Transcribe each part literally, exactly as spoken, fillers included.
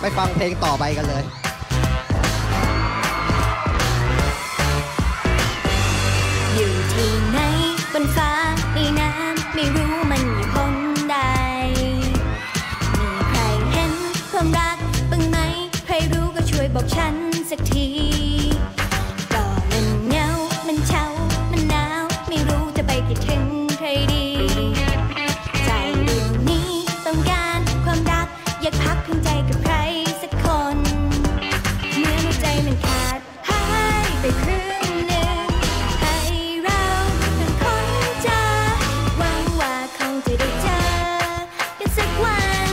ไปฟังเพลงต่อไปกันเลยอยู่ที่ไหนบนฟ้าในน้ำไม่รู้มันอยู่หนใดมีใครเห็นความรักบ้างไหมใครรู้ก็ช่วยบอกฉันสักทีก็มันเหงามันเฉามันหนาวไม่รู้จะไปคิดถึงใครดีใจดวงนี้ต้องการความรักอยากพักพิงใจกับใครสักคนเมื่อหัวใจมันขาดหายไปครึ่งหนึ่งให้เราทั้งคนเจอหวังว่าคงจะได้เจอกันสักวัน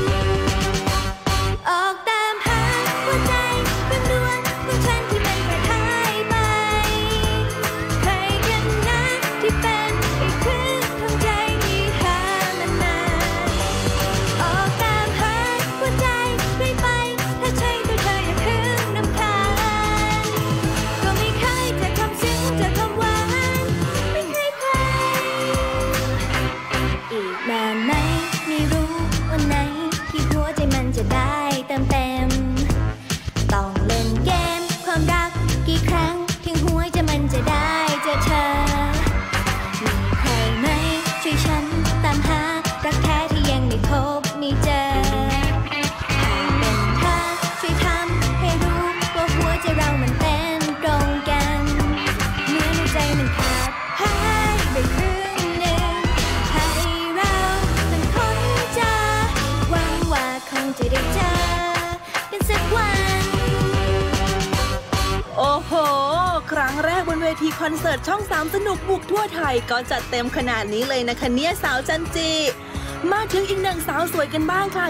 ออกตามหาหัวใจเรื่องดวงของฉันที่มันขาดหายไปใครกันนะที่เป็นอีกครึ่งของใจที่หามานานออกตามหาหัวใจเรื่อยไปถ้าใช่ตัวเธออย่าเพิ่งรำคาญก็ไม่เคยเจอคำซึ้งเจอคำหวานไม่เคยใครอีกนานไหมไม่รู้วันไหนที่หัวใจมันจะได้เติมเต็มต้องเล่นเกมความรักกี่ครั้งถึงหัวใจมันจะได้เจอเธอมีใครไหมช่วยฉันตามหารักแท้ที่ยังไม่พบไม่เจอหากเป็นเธอช่วยทำให้รู้ว่าหัวใจเรามันเป็นตรงกันเมื่อหัวใจมันขาดหายไปครึ่งหนึ่งให้เราเป็นคนเจอหวังว่าคงจะได้เจอกันสักวันโอ้โห ครั้งแรกบนเวทีคอนเสิร์ตช่องสามสนุกบุกทั่วไทยก็จัดเต็มขนาดนี้เลยนะคะเนี่ยสาวจันจีมาถึงอีกหนึ่งสาวสวยกันบ้างค่ะ